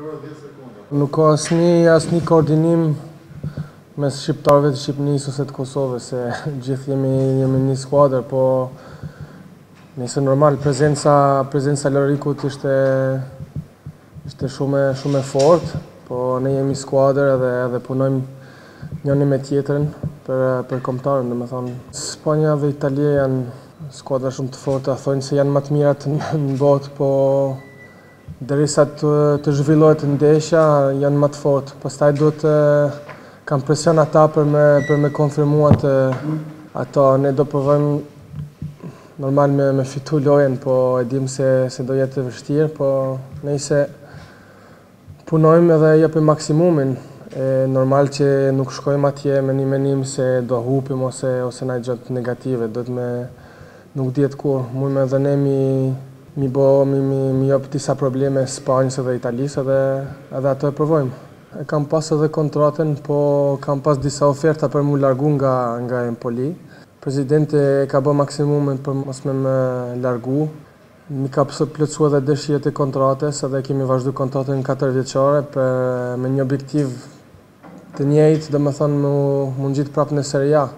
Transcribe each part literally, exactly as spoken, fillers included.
Nuk ka asnjë asnjë koordinim mes shqiptarëve të Shqipërisë ose të Kosovës, se gjithë jemi jemi një skuadër, po nëse normal prezenca prezenca e Lorikut ishte ishte shumë shumë e fortë, po ne jemi skuadër edhe edhe punojmë njëri me tjetrin për për kombëtarën, domethënë Spanja dhe Italia janë skuadra shumë të forta, thonë se janë më të mirat në botë, po derisa të, të zhvillohet ndeshja janë më të fortë. Pastaj duhet të kam presion ata për me për me konfirmuar të ato. Ne do provojmë normal me me fitu lojën, po e dim se se do jetë e vështirë, po nëse punojmë edhe japim maksimumin. E normal që nuk shkojmë atje me një menim se do hupim ose ose na gjë negative, do të me nuk dihet kur, mund edhe ne mi mi bo mi mi mi jap disa probleme Spanjës dhe Italisë edhe edhe ato e provojmë. E kam pas edhe kontratën, po kam pas disa oferta për mu largu nga nga Empoli. Presidenti e ka bë maksimumin për mos me më largu. Mi ka plotësuar edhe dëshirët e kontratës, edhe kemi vazhdu kontratën katër vjeçare për me një objektiv të njëjtë, domethënë mu mu ngjit prapë në Serie A.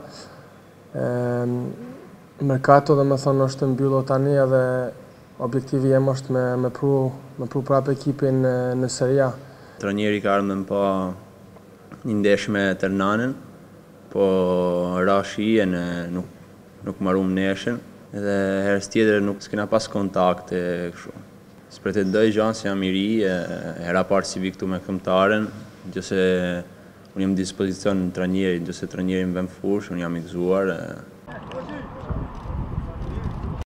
Mercato domethënë është mbyllur tani edhe objektivi jem është me me pru me pru prapë ekipin në, në Serie A. Trajneri ka ardhur me pa një ndeshje me Ternanin, po rashi e në nuk nuk marrum neshën, edhe herës tjetër nuk s'kena pas kontakte kështu. S'pretendoj gjën se jam i ri, hera parë si vi këtu me këmbëtaren, nëse unë jam në dispozicion trajneri, nëse trajneri më vën fushë, unë jam i gëzuar.